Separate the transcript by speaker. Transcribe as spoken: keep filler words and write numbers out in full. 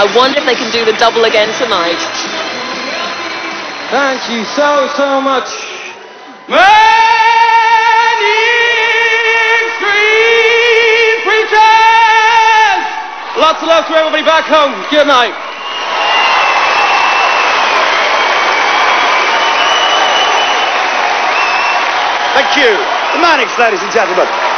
Speaker 1: I wonder if they can do the double again tonight.
Speaker 2: Thank you so, so much. Manic Street Preachers! Lots of love to everybody back home. Good night.
Speaker 3: Thank you. The Manics, ladies and gentlemen.